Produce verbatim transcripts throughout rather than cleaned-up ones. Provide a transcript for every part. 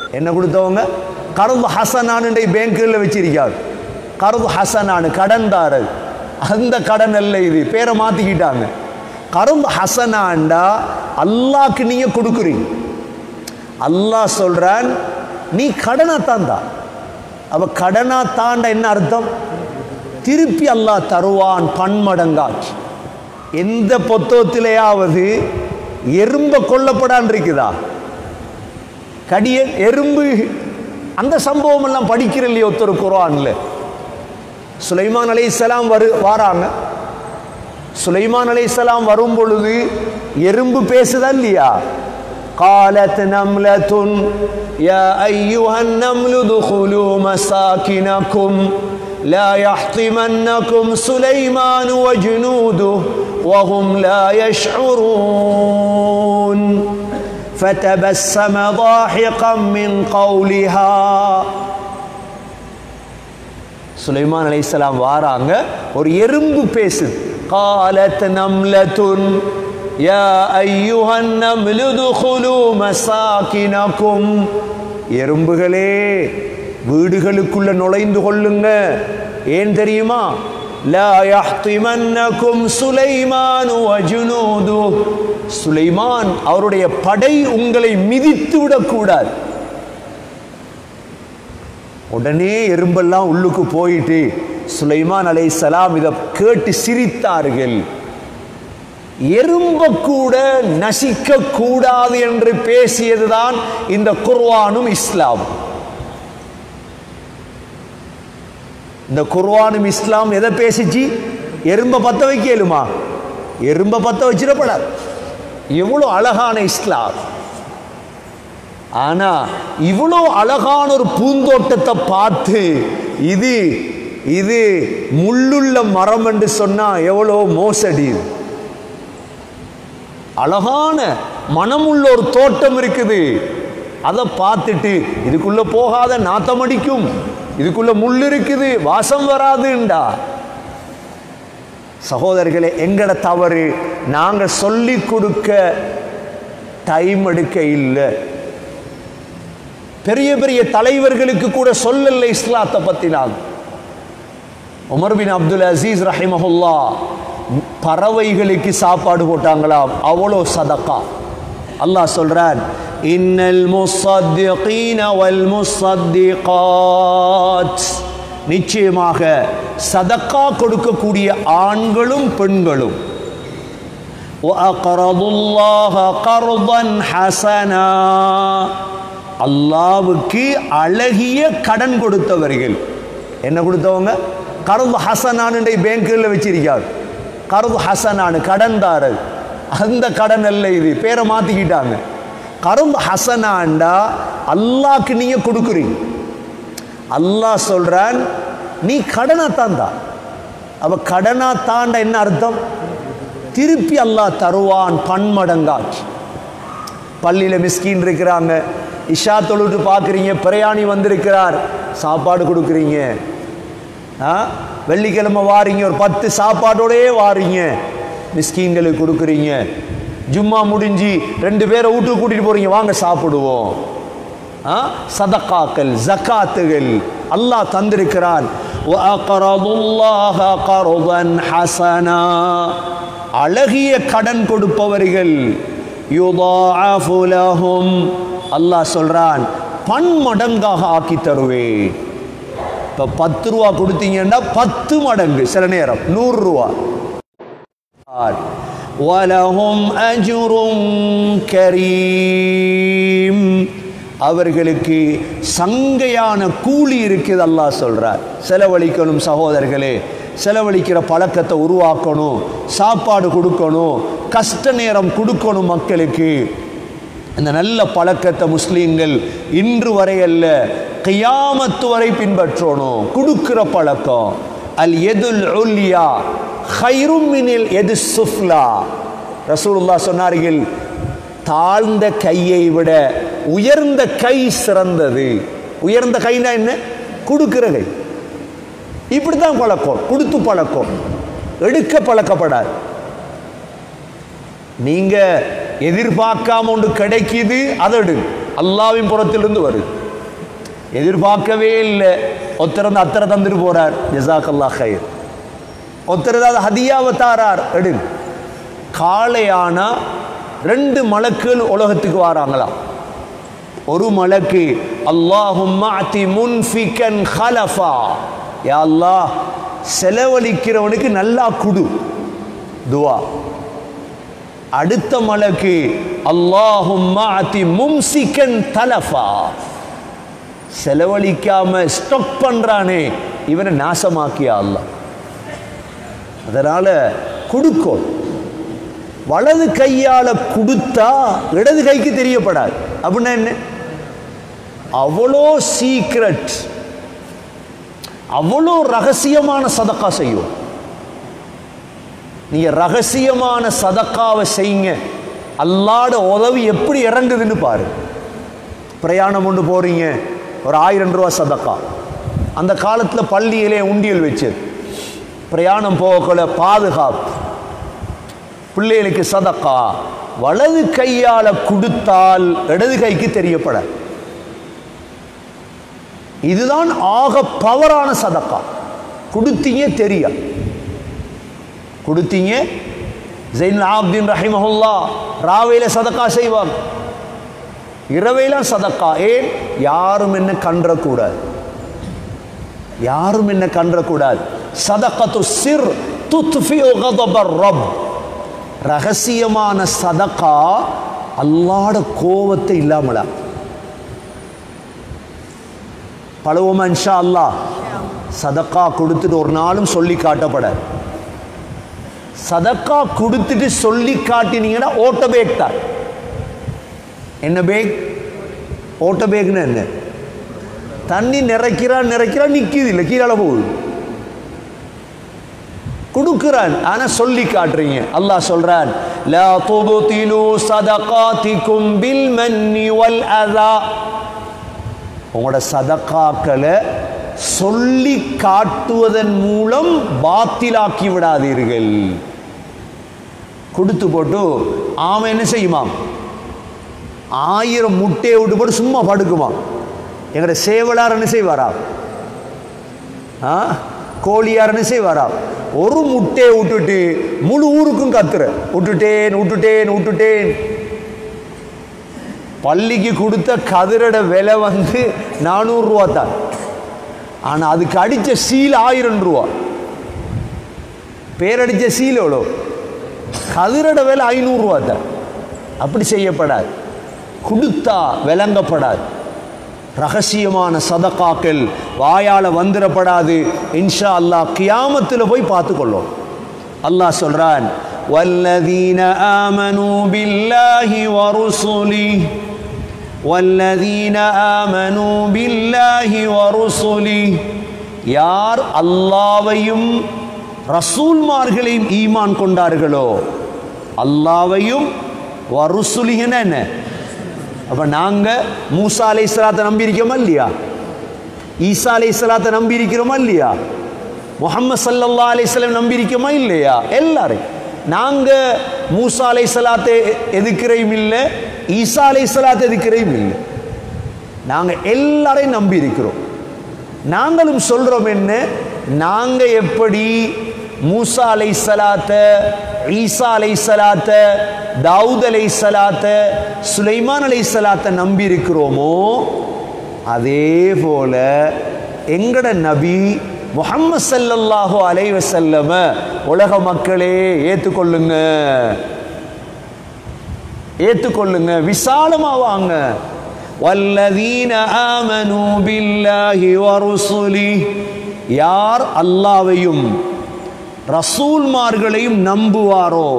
என்ன கொடுத்தவங்க? கருது ஹசனானுடைய பேங்குகளில் வச்சிருக்காரு. கருது ஹசனானு கடன்தாரர். அந்த கடன் அல்ல இது, பேரை மாற்றிக்கிட்டாங்க. கருது ஹசனாண்டா அல்லாஹ்க்கு நீங்கள் கொடுக்குறீங்க. அல்லாஹ் சொல்கிறான் நீ கடனா தாண்டா. அப்போ கடனா தாண்டா என்ன அர்த்தம்? திருப்பி அல்லாஹ் தருவான் பன்மடங்காச்சு. எந்த புத்தகத்திலேயாவது எறும்ப கொல்லப்படான் இருக்குதா? கடிய எறும்பு அந்த சம்பவம் எல்லாம் படிக்கிற இல்லையோ ஒருத்தர் குர்ஆன்ல. சுலைமான் அலைஹிஸ்ஸலாம் வரு வாராங்க. சுலைமான் அலைஹிஸ்ஸலாம் வரும் பொழுது எறும்பு பேசுதா இல்லையா? قالت نملة يا أيها النمل ادخلوا مساكنكم لا يحطمنكم سليمان وجنوده وهم لا يشعرون فتبسم ضاحكا من قولها. சுலைமான் அலைஹிஸ்ஸலாம் வாராங்க, ஒரு எறும்பு பேசுது. قالت نملة يا أيها النمل ادخلوا مساكنكم. எறும்புகளே வீடுகளுக்குள்ள நுழைந்து கொள்ளுங்க. ஏன் தெரியுமா? لا يحطمنكم سليمان وجنوده. சுலைமான் அவருடைய படை உங்களை மிதித்து விடக்கூடாது. உடனே எறும்பெல்லாம் உள்ளுக்கு போயிட்டு சுலைமான் அலைஹிஸ்ஸலாம் இதை கேட்டு சிரித்தார்கள். எறும்ப கூட நசிக்க கூடாது என்று பேசியதுதான் இந்த குர்ஆனும் இஸ்லாம். இந்த குர்ஆனும் இஸ்லாம் எதை பேசிச்சு? எறும்ப பத்த வைக்கலுமா? எறும்ப பத்த வச்சிடப்படாது. எவ்வளோ அழகான இஸ்லாம். ஆனா இவ்வளோ அழகான ஒரு பூந்தோட்டத்தை பார்த்து இது இது முள்ளுள்ள மரம் என்று சொன்னா எவ்வளோ மோசடி. அழகான மனமுள்ள ஒரு தோட்டம் இருக்குது, அதை பார்த்துட்டு இதுக்குள்ள போகாத நாத்தம் அடிக்கும், இதுக்குள்ள முள் இருக்குது வாசம் வராதுண்டா. சகோதரர்களே, எங்கட தவறு நாங்க சொல்லி கொடுக்க டைம் எடுக்க இல்லை. பெரிய பெரிய தலைவர்களுக்கு கூட சொல்லல இஸ்லாத்தை பத்தி. நாங்க உமர் பின் அப்துல் அசீஸ் ரஹிமஹுல்லா பறவைகளுக்கு சாப்பாடு போட்டாங்களாம், அவ்வளோ சதக்கா. அல்லாஹ் சொல்றான், இன்னல் முஸத்திகீன வல் முஸத்திகாத். நிச்சயமாக சதக்கா கொடுக்கக்கூடிய ஆண்களும் பெண்களும் வஅக்ரதுல்லாஹ கர்தன் ஹஸனா. அல்லாஹ்வுக்கு அழகிய கடன் கொடுத்தவர்கள். என்ன கொடுத்தவங்க? கர்து ஹஸனானுடைய பேங்குகளில் வச்சிருக்காரு. கர்து ஹஸனானு கடன்தாரர். அந்த கடன் அல்ல இது, பேரை மாற்றிக்கிட்டாங்க. கர்து ஹஸனாண்டா அல்லாஹ்க்கு நீங்க கொடுக்குறீங்க. அல்லாஹ் சொல்றான் நீ கடனா தாண்டா. அப்ப கடனா தாண்டா என்ன அர்த்தம்? திருப்பி அல்லாஹ் தருவான் பன்மடங்காச்சு. பள்ளியில மிஸ்கின் இருக்கிறாங்க, இஷா தொழுட்டு பார்க்குறீங்க, பிரயாணி வந்திருக்கிறார், சாப்பாடு கொடுக்குறீங்க. வெள்ளிக்கிழமை வாரீங்க, ஒரு பத்து சாப்பாடோடே வாரீங்க, மிஸ்கீன்களுக்கு கொடுக்குறீங்க. ஜும்மா முடிஞ்சு ரெண்டு பேரை வீட்டுக்கு கூட்டிட்டு போறீங்க, வாங்க சாப்பிடுவோம். சதகாக்கள், ஜகாத்துகள் அல்லாஹ் தந்திருக்கிறான். அழகிய கடன் கொடுப்பவர்கள் அல்லாஹ் சொல்றான் பன்மடங்காக ஆக்கி தருவேன். இப்ப பத்து ரூபா கொடுத்தீங்கன்னா பத்து மடங்கு, சில நேரம் நூறு ரூபா. வலஹும் அஜ்ருன் கரீம். அவர்களுக்கு சங்கையான கூலி இருக்குது அல்லாஹ் சொல்றார். செலவழிக்கணும் சகோதரர்களே, செலவழிக்கிற பழக்கத்தை உருவாக்கணும், சாப்பாடு கொடுக்கணும், கஷ்ட நேரம் கொடுக்கணும் மக்களுக்கு. இந்த நல்ல பழக்கத்தை முஸ்லீம்கள் இன்று வரை அல்ல கியாமத்து வரை பின்பற்றணும். கொடுக்கிற பழக்கம். அல் யதுல் உல்யா கைரும் மினில் எது சுஃப்லா. ரசூலுல்லாஹ் சொன்னார்கள், தாழ்ந்த கையை விட உயர்ந்த கை சிறந்தது. உயர்ந்த கைனா என்ன? கொடுக்கிற கை. இப்படித்தான் பழக்கம், கொடுத்து பழக்கம், எடுக்க பழக்கப்படாது. நீங்க எதிர்பார்க்காம ஒன்று கிடைக்குது, அதை எடு. அல்லாஹ்வின் புறத்திலிருந்து வருது. எதிர்பார்க்கவே இல்லை. ஒருத்தர் அத்தரை தந்துட்டு போறார், ஜஸாக்கல்லாஹ் ஹைர். ஒருத்தர் ஏதாவது ஹதியாவை தாரார், எடு. காளையானா ரெண்டு மலக்குகள் உலகத்துக்கு வராங்களாம். ஒரு மலக்கு அல்லாஹும்ம அதி முன்ஃபிகன் ஹலஃபா, யா அல்லாஹ் செலவழிக்கிறவனுக்கு நல்லா குடு, துவா. அடுத்த மலக்கு அல்லாஹும்ம அதி மும்சிகன் தலஃபா, செலவழிக்காம ஸ்டாக் பண்றானே இவனை நாசமாக்கியா அல்லாஹ். அதனால கொடுக்கும். வலது கையால கொடுத்தா இடது கைக்கு தெரியப்படாது. அப்படின்னா என்ன? அவ்வளோ சீக்ரெட், அவ்வளோ ரகசியமான சதக்கா செய்யும். நீங்க ரகசியமான சதக்காவை செய்யுங்க, அல்லாஹ்ட உதவி எப்படி இறங்குதுன்னு பாரு. பிரயாணம் கொண்டு போறீங்க, ஒரு ஆயிரம் ரூபா சதக்கா. அந்த காலத்தில் பள்ளியிலே உண்டியல் வச்சது. பிரயாணம் போகல பாதுகாப்பு, பிள்ளைகளுக்கு சதக்கா. வலது கையால கொடுத்தால் இடது கைக்கு தெரியப்பட. இதுதான் ஆக பவரான சதக்கா. கொடுத்தீங்க தெரிய கொடுத்தீங்க. ஜைனுல் ஆபிதீன் ரஹிமஹுல்லாஹ் ராவையில சதக்கா செய்வாங்க, இரவையிலாம் சதக்கா. ஏன்? யாரும் என்ன கன்றக்கூடாது, யாரும் என்ன கன்றக்கூடாது. சதக்கத்து சிர் துத்ஃபிஉ கதபர் ரப். ரகசியமான சதக்கா அல்லாஹ்ட கோபத்தை இல்லாமலா பழவுமா இன்ஷா அல்லாஹ். சதக்கா கொடுத்துட்டு ஒரு நாளும் சொல்லி காட்டப்பட. சதக்கா கொடுத்துட்டு சொல்லி காட்டினீங்கன்னா ஓட்ட பேக் தான். என்ன பேக்? ஓட்ட பேக்னு என்ன? தண்ணி நிறைக்கிறான் நிறைக்கிறான் நிற்கிது இல்லை, கீழே போகுது. கொடுக்கிறான், ஆனா சொல்லி காட்டுறீங்க. அல்லாஹ் சொல்றான், லா துப்திலு சதகாதிகும் பில் மன்னி வல் அதா. உங்களோட சதக்காக்களை சொல்லி காட்டுவதன் மூலம் பாத்திலாக்கி விடாதீர்கள். கொடுத்து போட்டு ஆமாம் என்ன செய்யுமா, ஆயிரம் முட்டையை விட்டு போட்டு சும்மா படுக்குமா. எங்கட சேவலார் என்ன செய்வாரா, ஆ கோழியார் என்ன செய்வாரா, ஒரு முட்டையை விட்டுட்டு முழு ஊருக்கும் கத்துற, விட்டுட்டேன் விட்டுட்டேன் விட்டுட்டேன். பள்ளிக்கு கொடுத்த கதிரட விலை வந்து நானூறு ரூபா தான், ஆனா அதுக்கு அடிச்ச சீல் ஆயிரம் ரூபா. பேரடிச்ச சீல் எவ்வளோ? கதிரட விலை ஐநூறு ரூபா தான். அப்படி செய்யப்படாது, கொடுத்தா விளங்கப்படாது. ரகசியமான சதகாக்கள் வாயால வந்துடப்படாது. இன்ஷா அல்லாஹ் கியாமத்தில் போய் பார்த்துக்கொள்ளும். அல்லாஹ் சொல்றான், வல்லதீன ஆமனூ பில்லாஹி வருசுலிஹி வல்லதீன ஆமனூ பில்லாஹி வருசுலிஹி. யார் அல்லாஹ்வையும் ரசூல்மார்களையும் ஈமான் கொண்டார்களோ, அல்லாஹ்வையும் வருசுலிஹினா என்ன? அப்ப நாங்க மூசா அலைஹிஸ்ஸலாத்தை நம்பி இருக்கிறோமா இல்லையா? ஈசா அலைஹிஸ்ஸலாத்தை நம்பி இருக்கிறோமா இல்லையா? முஹம்மது ஸல்லல்லாஹு அலைஹி வஸல்லம் நம்பி இருக்கிறோமா இல்லையா? எல்லாரும் நாங்க மூசா அலைஹிஸ்ஸலாத்தை எதுக்குறையும் இல்லை, ஈசா அலைஹிஸ்ஸலாத்தை எதுக்குறையும் இல்லை. நாங்க எல்லாரையும் நம்பி இருக்கிறோம். நாங்களும் சொல்றோம் என்ன, நாங்க எப்படி மூசா அலைஹிஸ்ஸலாத்தை, ஈசா அலைஹிஸ்ஸலாத்தை, தாவூத் அலைஹிஸ்ஸலாத்தை, சுலைமான் அலைஹிஸ்ஸலாத்தை நம்பி இருக்கிறோமோ, அதே போல எங்கட நபி முஹம்மது ஸல்லல்லாஹு அலைஹி வஸல்லம் உலக மக்களே ஏற்றுக்கொள்ளுங்க, ஏற்றுக்கொள்ளுங்க, விசாலமா வாங்க. வல்லதீன ஆமனூ பில்லாஹி வருசுலிஹி. யார் அல்லாஹ்வையும் ரசூல்மார்களையும் நம்புவாரோ,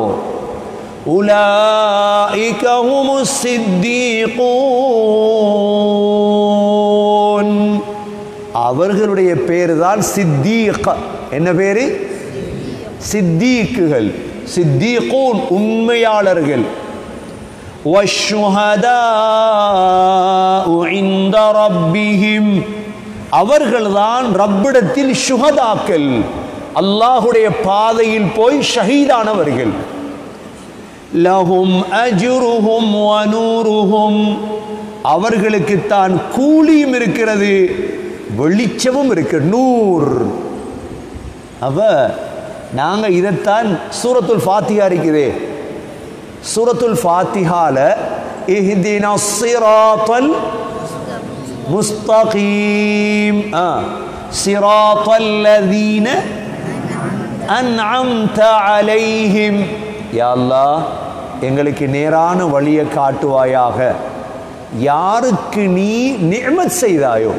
உலாயிக ஹுமுஸ் சித்தீகூன். அவர்களுடைய பேரு தான் சித்தீக். என்ன பேரு? சித்தீக்குகள். சித்தீகூன் உண்மையாளர்கள். வஷ்ஷுஹதாஉ இன்த ரப்பிஹிம். அவர்கள்தான் ரப்பிடத்தில் ஷுஹதாக்கள், அல்லாஹுடைய பாதையில் போய் ஷஹீதானவர்கள். லஹும் அஜ்ருஹும் வ நூருஹும். அவர்களுக்கு தான் கூலியும் இருக்கிறது, வெளிச்சமும் இருக்கு, நூர். அவ நாங்க இதைத்தான் சூரத்துல் ஃபாத்திஹா இருக்குது. சூரத்துல் ஃபாத்திஹால இஹ்தினஸ் ஸிராத்தல் முஸ்தகீம், ஸிராத்தல் லதீன அன்அம்த அலைஹிம், யா அல்லாஹ் எங்களுக்கு நேரான வழியை காட்டுவாயாக, யாருக்கு நீ நிஅமத் செய்தாயோ,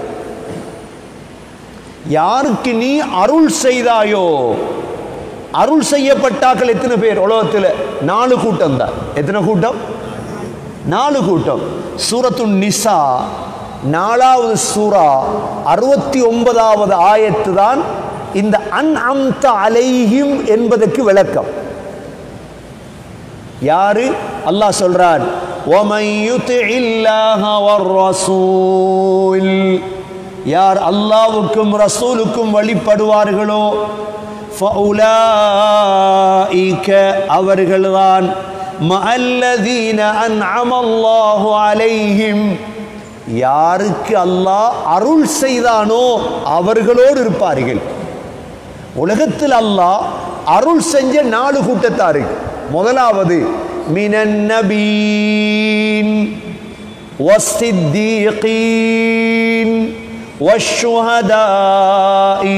யாருக்கு நீ அருள் செய்தாயோ. அருள் செய்யப்பட்டாக்கள் எத்தனை பேர் உலகத்தில்? நாலு கூட்டம் தான். எத்தனை கூட்டம்? நாலு கூட்டம். சூரத்துன் நிசா நாலாவது சூரா அறுபத்தி ஒன்பதாவது ஆயத்து தான் இந்த அன்அம்த அலைஹிம் என்பதற்கு விளக்கம். யாரு? அல்லாஹ் சொல்றான், وَمَن يُطِعِ اللَّهَ وَالرَّسُولَ, யார் அல்லாஹ்வுக்கும் ரசூலுக்கும் வழிபடுவார்களோ, فَأُولَئِكَ அவர்கள்தான் مَعَ الَّذِينَ أَنْعَمَ اللَّهُ عَلَيْهِمْ, யாருக்கு அல்லாஹ் அருள் செய்தானோ அவர்களோடு இருப்பார்கள். உலகத்தில் அல்லாஹ் அருள் செஞ்ச நாலு கூட்டத்தாரு. முதலாவது மினன் நபீன் வஸ்ஸித்தீகீன் வஷ்ஷுஹதாஇ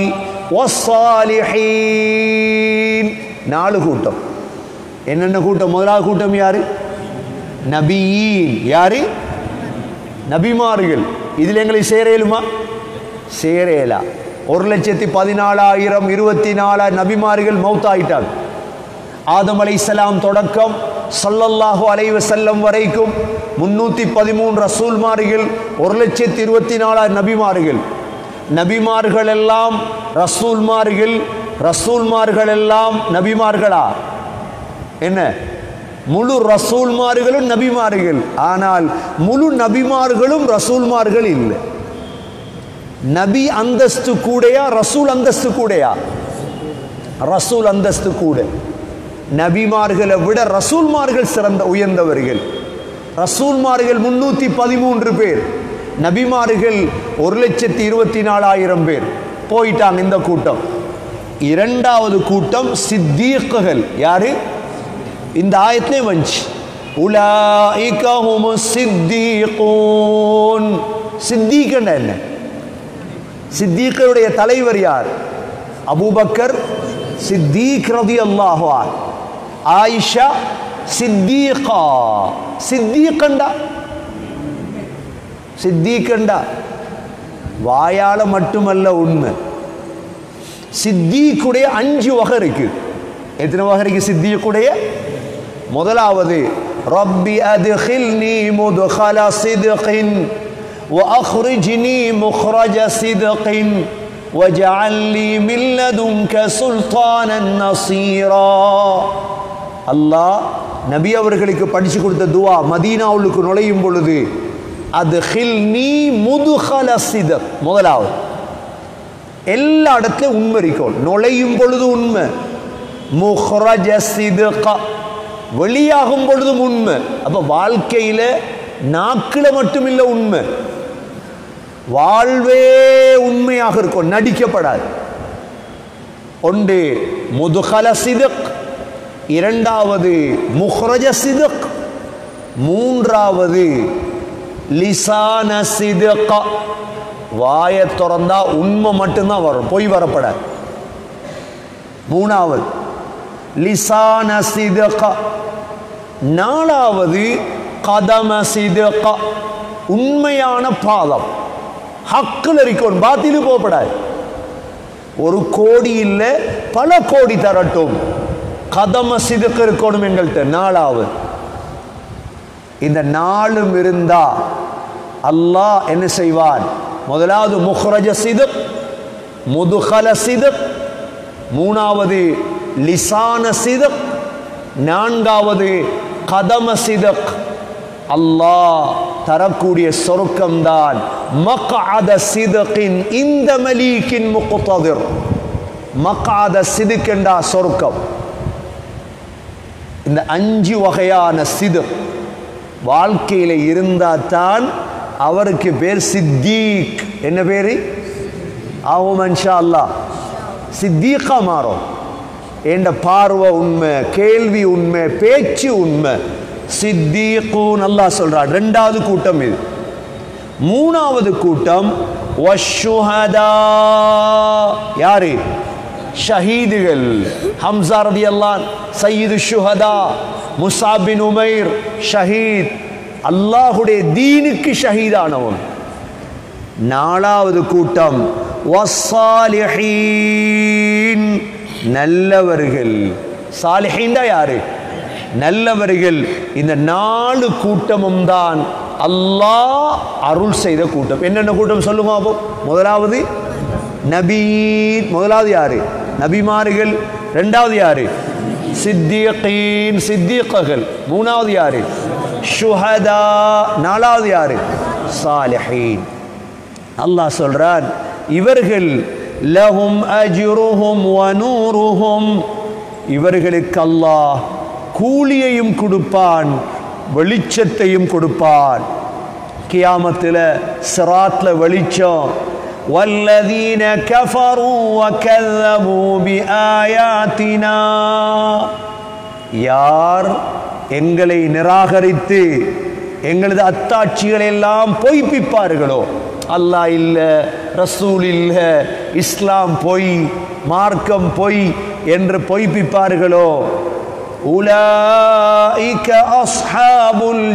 வஸ்ஸாலிஹீன். நாலு கூட்டம். என்னென்ன கூட்டம்? முதலாவது கூட்டம் யாரு? நபியீன். யாரு? நபிமார்கள். இதில் எங்களை சேரேலுமா? சேரேலா. ஒரு லட்சத்தி பதினாலாயிரம் இருபத்தி நாலு நபிமார்கள் மௌத்தாயிட்டாங்க. ஆதம் அலைஹிஸ்ஸலாம் தொடக்கம் ஸல்லல்லாஹு அலைஹி வஸல்லம் வரைக்கும் முன்னூத்தி பதிமூணு ரசூல்மார்கள், ஒரு லட்சத்தி இருபத்தி நாலாயிரம் நபிமார்கள். நபிமார்கள் எல்லாம் ரசூல்மார்கள், ரசூல்மார்கள் எல்லாம் நபிமார்களா? என்ன? முழு ரசூல்மார்களும் நபிமார்கள். ஆனால் முழு நபிமார்களும் ரசூல்மார்கள் இல்லை. நபி அந்தஸ்து கூடையா, ரசூல் அந்தஸ்து கூடையா? ரசூல் அந்தஸ்து கூட. நபிமார்களை விட ரசூல்மார்கள் சிறந்த உயர்ந்தவர்கள். ரசூல்மார்கள் முன்னூத்தி பதிமூன்று பேர், நபிமார்கள் ஒரு லட்சத்தி இருபத்தி நாலாயிரம் பேர் போயிட்டாங்க. இந்த கூட்டம். இரண்டாவது கூட்டம் சித்தீக்குகள். யாரு? இந்த ஆயத்திலே வந்துச்சு, உலாயிக ஹுமுஸ் சித்தீகூன். சித்தீக்னா என்ன? சித்தீக்களுடைய தலைவர் யார்? அபூபக்கர் சித்தீக் ரலியல்லாஹு அன்ஹு, ஆயிஷா சித்தீகா. சித்தீக்கண்டா சித்தீக்கண்டா வாயால மட்டுமல்ல உண்மை. சித்தீக்குடைய அஞ்சு வகை இருக்கு. எத்தனை வகை இருக்கு சித்தீக்குடைய? முதலாவது, ரப்பி அத்கில்னி முத்கல சித்கின் وأخرجني مخرج صدق واجعل لي من لدنك سلطانا نصيرا. அல்லாஹ் நபி அவர்களுக்கு படிச்சு கொடுத்த துவா, மதீனாவுக்கு நுழையும் பொழுது அத்கில்னி முத்கல சித்க். முதலாவது, எல்லா இடத்துலயும் உண்மை இருக்கும். நுழையும் பொழுது உண்மை, முஹ்ரஜ சித்க, வெளியாகும் பொழுதும் உண்மை. அப்ப வாழ்க்கையில நாக்கில மட்டும் இல்ல உண்மை, வாழ்வே உண்மையாக இருக்கும், நடிக்கப்படாது. ஒன்று முதுகல சிதக், இரண்டாவது முஹ்ரஜ சிதக், மூன்றாவது லிசான சிதக. வாயை திறந்தா உண்மை மட்டும்தான் வரும், பொய் வரப்படாது. மூணாவது லிசான சிதக. நாலாவது கதம சிதக, உண்மையான பாதம், ஹக்கில் இருக்கும், பாத்திலு போகப்படாது. ஒரு கோடி இல்லை பல கோடி தரட்டும், கதம சிதக இருக்கணும் எங்கள்கிட்ட. நாலாவது, இந்த நாளும் இருந்தா அல்லாஹ் என்ன செய்வான்? முதலாவது முஹ்ரஜ சிதக், முதுகல சிதக், மூணாவது லிசான சிதக், நான்காவது கதம சிதக். அல்லாஹ் தரக்கூடிய சொர்க்கம்தான் மக்அத சிதகின் இந்த மலீக்கின் முக்ததிர். மக்அத சிதக் என்றா சொர்க்கம். இந்த அஞ்சு வகையான சிதக் வாழ்க்கையில இருந்தா தான் அவருக்கு பேர் சித்தீக். என்ன பேரு? ஆகும் இன்ஷா அல்லாஹ் சித்தீகா மாறும். என்ற பார்வை உண்மை, கேள்வி உண்மை, பேச்சு உண்மை. சித்தீகூன் அல்லாஹ் சொல்றார். ரெண்டாவது கூட்டம் இது. மூணாவது கூட்டம் வஷ்ஷுஹதா. யாரு? ஷஹீதுகள். ஹம்ஸா ரலியல்லாஹு அன்ஹு சய்யிது ஷுஹதா, முஸாப் பின் உமைர் ஷஹீத், அல்லாஹ்வுடைய தீனுக்கு ஷஹீதானவன். நாலாவது கூட்டம் வஸ்ஸாலிஹீன், நல்லவர்கள். சாலிஹீன் யாரு? நல்லவர்கள். இந்த நாலு கூட்டமும் தான் அல்லாஹ் அருள் செய்த கூட்டம். என்னென்ன கூட்டம் சொல்லுங்க அப்போ? முதலாவது நபி. முதலாவது யாரு? நபிமார்கள். ரெண்டாவது யாரு? சித்தீகீன், சித்தீகர்கள். மூணாவது யாரு? ஷுஹதா. நாலாவது யாரு? சாலிஹீன். அல்லாஹ் சொல்றான், இவர்கள் லஹும் அஜ்ருஹும் வ நூருஹும், இவர்களுக்கு அல்லாஹ் கூலியையும் கொடுப்பான், வெளிச்சத்தையும் கொடுப்பான். கியாமத்தில் சிராத்ல வெளிச்சம். வல்லதீன கஃபரு வ கஸபு பிஆயாத்தினா, யார் எங்களை நிராகரித்து எங்களது அத்தாட்சிகளை எல்லாம் பொய்ப்பிப்பார்களோ, அல்லாஹ் இல்ல, ரசூல் இல்ல, இஸ்லாம் பொய், மார்க்கம் பொய் என்று பொய்ப்பிப்பார்களோ, உலாயிக அஸ்ஹாபுல்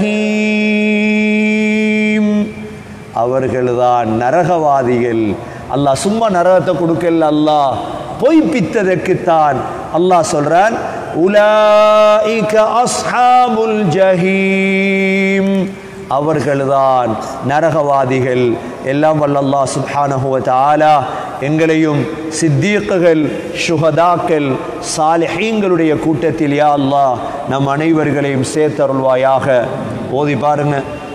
ஜஹீம், அவர்கள்தான் நரகவாதிகள். அல்லாஹ் சும்மா நரகத்தை கொடுக்கல, அல்லாஹ் பொய்ப்பித்ததற்குத்தான் அல்லாஹ் சொல்றான், உலாயிக அஸ்ஹாபுல் ஜஹீம், அவர்கள்தான் நரகவாதிகள். எல்லாம் வல்ல அல்லாஹ் சுப்ஹானஹு வ தஆலா எங்களையும் சித்தீக்குகள், ஷுஹதாக்கள், சாலிஹீன்களுடைய கூட்டத்தில் யா அல்லாஹ் நம் அனைவர்களையும் சேர்த்தருள்வாயாக. ஓதி பாருங்க.